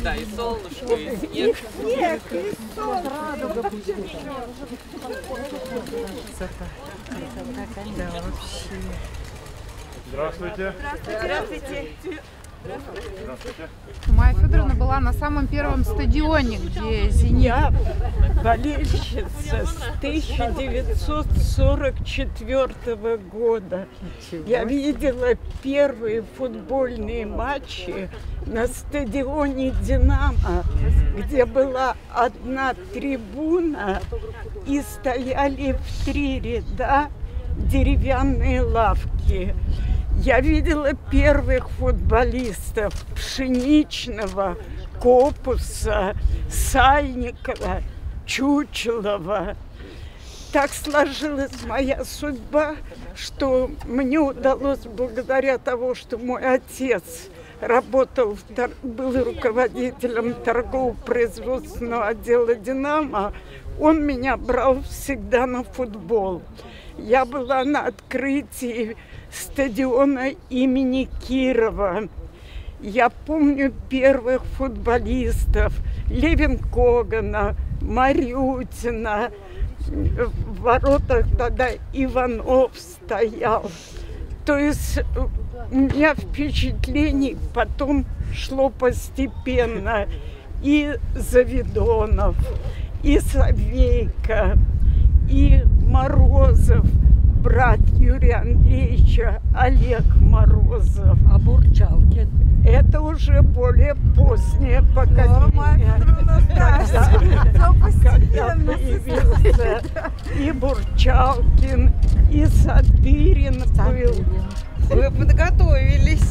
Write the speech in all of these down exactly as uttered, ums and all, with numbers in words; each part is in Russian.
Да, и солнышко, и снег. Снег, и солнышко. Да, вообще. Здравствуйте. Здравствуйте. Здравствуйте. Майя Федоровна была на самом первом стадионе, где «Зенит». Я болельщица с тысяча девятьсот сорок четвёртого года. Я видела первые футбольные матчи на стадионе «Динамо», где была одна трибуна и стояли в три ряда деревянные лавки. Я видела первых футболистов Пшеничного, Копуса, Сальникова, Чучелова. Так сложилась моя судьба, что мне удалось, благодаря тому, что мой отец работал, был руководителем торгово-производственного отдела «Динамо», он меня брал всегда на футбол. Я была на открытии стадиона имени Кирова. Я помню первых футболистов: Левинкогана, Марютина. В воротах тогда Иванов стоял. То есть у меня впечатлений потом шло постепенно. И Завидонов, и Савейко, и Морозов, брат Юрия Андреевича, Олег Морозов. А Бурчалкин? Это уже более позднее поколение. Когда появился и Бурчалкин, и Сатырин был. Вы подготовились.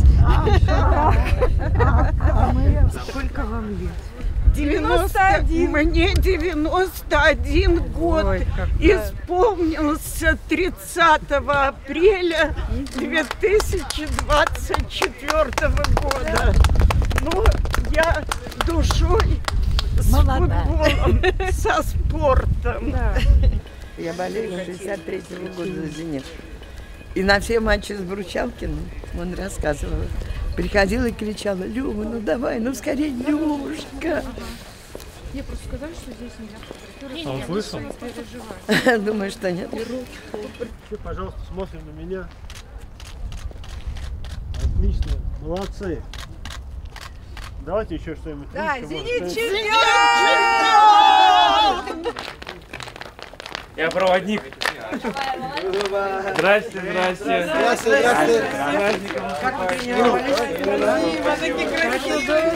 Сколько вам лет? девяносто один. Мне девяносто один год. Ой, исполнился тридцатого апреля две тысячи двадцать четвёртого года. Ну, я душой с Молодая. футболом, со спортом. Да. Я болею с шестьдесят третьего года за «Зенит». И на все матчи с Бурчалкиным, он рассказывал, приходила и кричала: «Люба, ну давай, ну скорее, Любушка!» Мне просто сказали, что здесь нельзя. А он слышал? Думаю, что нет. Все, пожалуйста, смотрим на меня. Отлично, молодцы. Давайте еще что-нибудь. Да, лучше, «Зенит» может, чемпион! Я проводник. Здрасте, здрасте. Здравствуйте, здравствуйте. Как вы Такие красивые.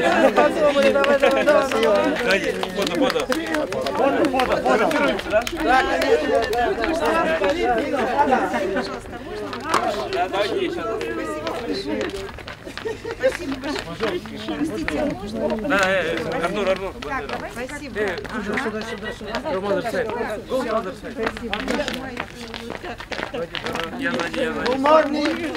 Фото, фото. Фото, фото, фото. Да, давайте еще. Спасибо большое. Да, Артур, Артур. Спасибо. Сюда, сюда, сюда. Go mother side. Go mother side. Я сзади, я сзади.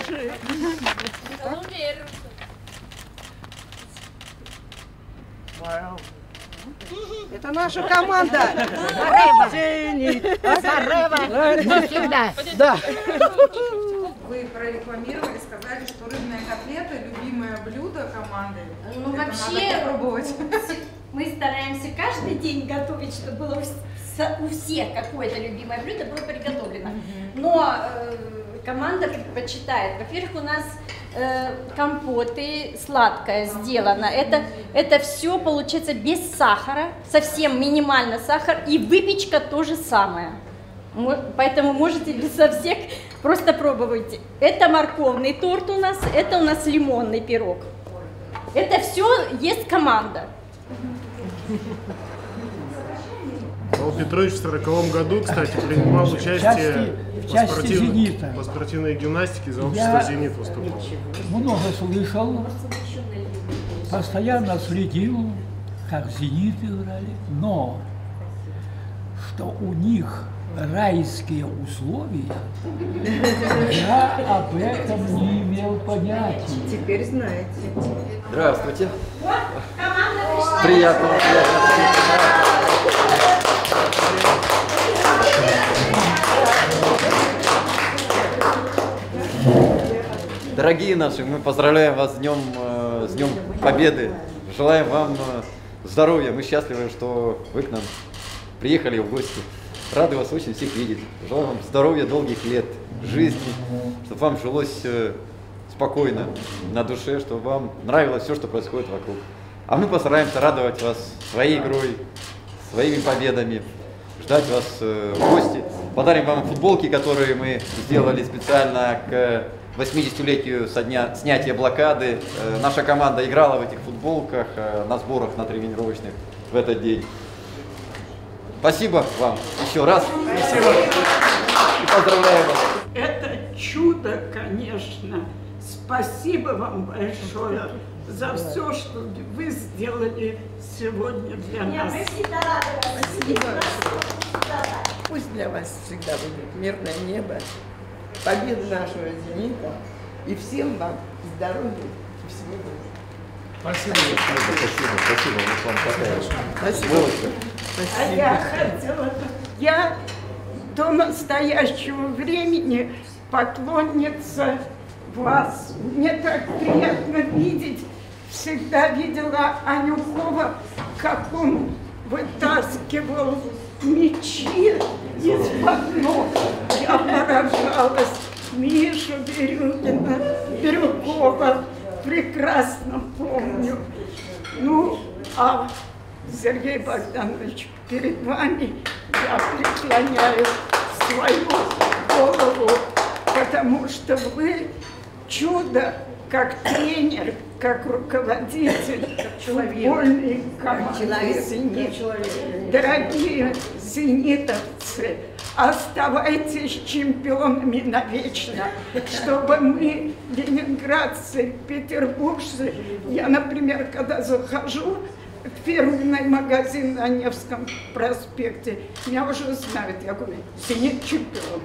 Это наша команда. Зенит. Всегда. Да. Вы прорекламировали, сказали, что рыбная котлета – любимое блюдо команды. Ну, Это вообще, надо попробовать. мы стараемся каждый день готовить, чтобы было у с- у всех какое-то любимое блюдо было приготовлено. Но э, команда предпочитает. Во-первых, у нас э, компоты, сладкое сделано. Это, это все получается без сахара, совсем минимально сахар. И выпечка то же самое. Мо- Поэтому можете безо всех просто пробуйте. Это морковный торт у нас, это у нас лимонный пирог. Это все есть команда. Павел Петрович в сороковом году, кстати, принимал участие в части спортив- «Зенита». по спортивной гимнастике за общество Я- «Зенит» выступал. Много слышал, постоянно следил, как «Зенит» играли, но что у них райские условия, я об этом не имел понятия. Теперь знаете. Здравствуйте. Приятно. Дорогие наши, мы поздравляем вас с днем, э, с днем Победы желаем вам здоровья. Мы счастливы, что вы к нам приехали в гости. Рады вас очень всех видеть. Желаю вам здоровья, долгих лет жизни, чтобы вам жилось спокойно на душе, чтобы вам нравилось все, что происходит вокруг. А мы постараемся радовать вас своей игрой, своими победами, ждать вас в гости. Подарим вам футболки, которые мы сделали специально к восьмидесятилетию со дня снятия блокады. Наша команда играла в этих футболках на сборах, на тренировочных в этот день. Спасибо вам еще раз. Спасибо. И поздравляю вас. Это чудо, конечно. Спасибо вам большое за все, что вы сделали сегодня для нас. Спасибо. Пусть для вас всегда будет мирное небо, победа нашего «Зенита», и всем вам здоровья и всего доброго. Спасибо. Спасибо. Спасибо. Вам Спасибо. А я хотела, я до настоящего времени поклонница вас. Мне так приятно видеть. Всегда видела Анюкова, как он вытаскивал мячи из-под ног. Я поражалась. Мишу Бирюкина, Бирюкова прекрасно помню. Ну, а Сергей Богданович, перед вами я преклоняю свою голову, потому что вы чудо, как тренер, как руководитель футбольной команды «Зенит». Дорогие зенитовцы, оставайтесь чемпионами навечно, чтобы мы, ленинградцы, петербуржцы, я, например, когда захожу в фирменный магазин на Невском проспекте, меня уже знают, я говорю, «Зенит чемпион».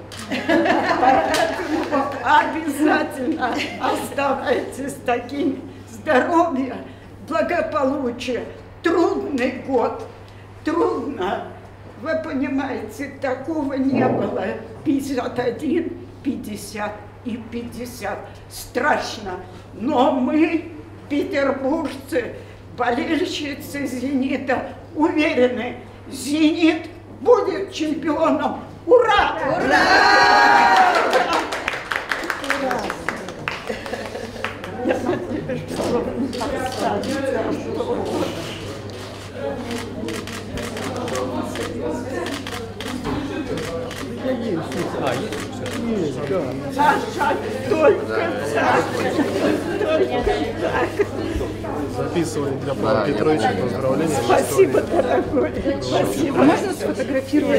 Поэтому обязательно оставайтесь такими. Здоровья, благополучия. Трудный год, трудно. Вы понимаете, такого не было. пятьдесят один, пятьдесят и пятьдесят. Страшно. Но мы, петербуржцы, болельщицы «Зенита», уверены, «Зенит» будет чемпионом. Ура! Ура! Ура! Ура! Я надеюсь, что вы останетесь. А, есть? Есть, да. Саша, только так. Только так. Записываем для Павла Петровича поздравления. Спасибо, дорогой. Спасибо. Можно сфотографировать?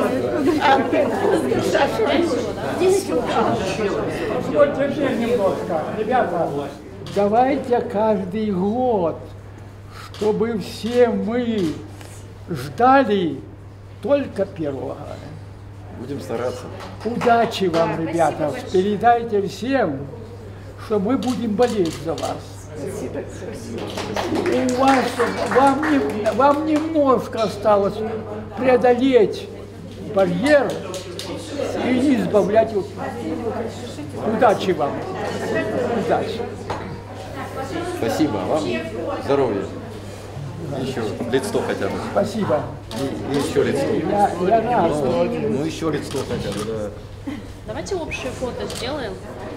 Вот теперь немножко. Ребята, давайте каждый год, чтобы все мы ждали только первого. Будем стараться. Удачи вам, ребята. Передайте всем, что мы будем болеть за вас. Спасибо, спасибо. У вас, вам, не, вам немножко осталось преодолеть барьер и не избавлять его. Удачи вам. Удачи. Спасибо вам. Здоровья. Еще лет сто хотя бы. Спасибо. И, и еще лет сто. Я, я рад. Ну, ну еще лет сто хотя бы, да. Давайте общее фото сделаем.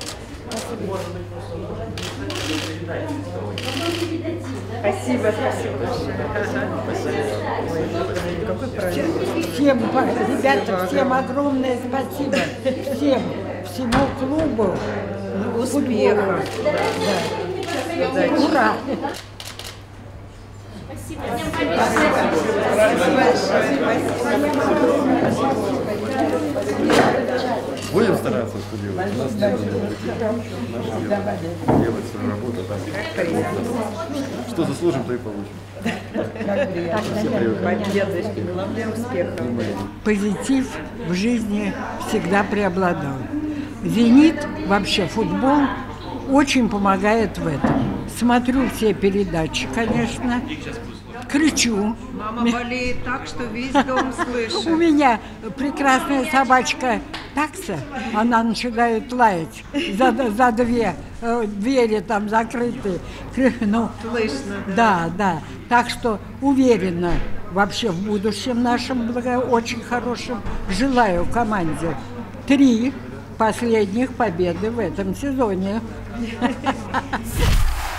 Спасибо, спасибо. Всем, ребята, всем огромное спасибо. Всем, всему клубу. Успехов. Да. Ура! Будем стараться, что делать. У нас делать свою работу. Так. Что заслужим, то и получим. Главное успех. Позитив в жизни всегда преобладал. «Зенит», вообще футбол, очень помогает в этом. смотрю все передачи, конечно, кричу. Мама болеет так, что весь дом слышит. У меня прекрасная собачка Такса, она начинает лаять за, за две э, двери там закрытые. Ну, Слышно, да. Да, да. Так что уверена вообще в будущем нашем, благо, очень хорошем. Желаю команде три последних победы в этом сезоне.